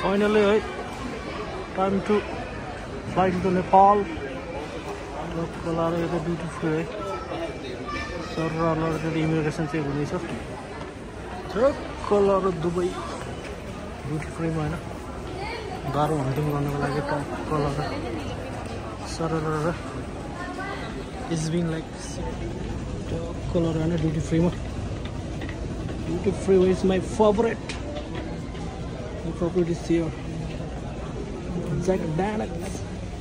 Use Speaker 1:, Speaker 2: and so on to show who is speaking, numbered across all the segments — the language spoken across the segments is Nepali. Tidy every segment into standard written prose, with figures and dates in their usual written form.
Speaker 1: Finally, time to fly to Nepal. Look, color is beautiful. Sir, the immigration check is sir. Color Dubai, beautiful man. Garo hunting running like a top color. Sir, it's been like color and duty free man. Duty free is my favorite. My favorite is here. Jack Daniels.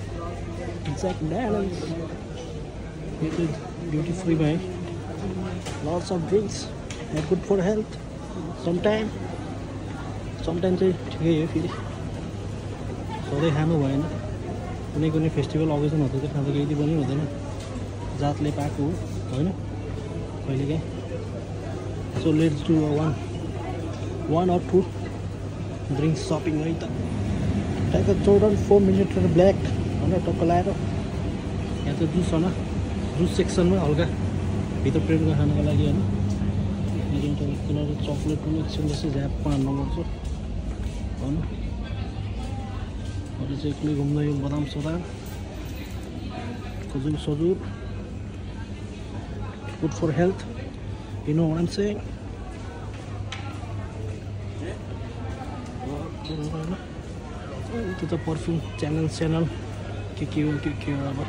Speaker 1: It is duty free man. Lots of drinks. Not good for health. Sometimes they take it. So they have no wine. कुनै फेस्टिभल अकेजन हुँदा चाहिँ खाँदा केही पनि हुँदैन जातले पाएको हो हैन कहिलेकाहीँ so let's do one or two drink सपिङ है त ट्याक्क जोर्डन 4 मिलिलिटर ब्ल्याक भनेर टक्क लाएर यहाँ त जुस होइन जुस सेक्सनमा हल्का भित्र प्रिन्टमा खानको लागि होइन कलर चक्लेट पनि एकछिन जस्तो झ्यापमा हाल्नु पर्छ होइन अरू चाहिँ एक्लै घुम्दा यो बदाम सदाम खजुर सजुर good for health, you know what I'm saying? To the perfume channel kick you rubber.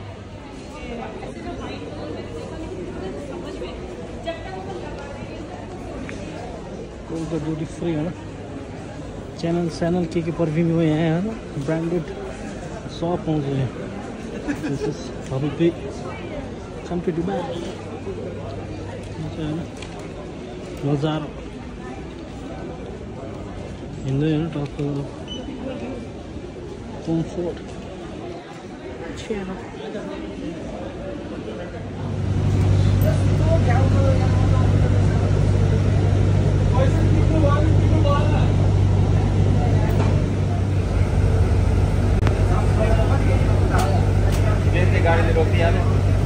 Speaker 1: Go the duty free है ना channel किक perfume हुए हैं ना branded shop पहुँच गए this is probably come to Dubai नजारा हिँड्दै होइन टक्क कम्फोर्ट छैन
Speaker 2: गाडीले रोकिहाल्यो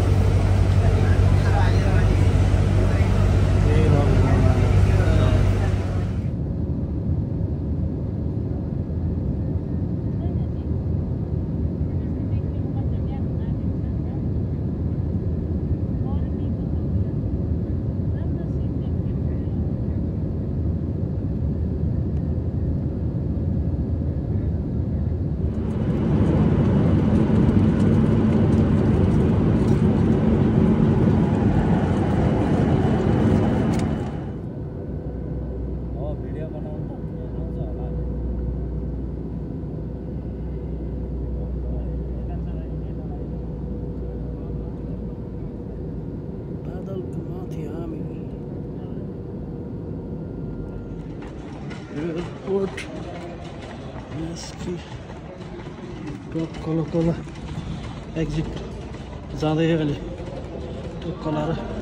Speaker 2: एयरपोर्ट तल एक्जिट जाँदै अहिले टक्क लाएर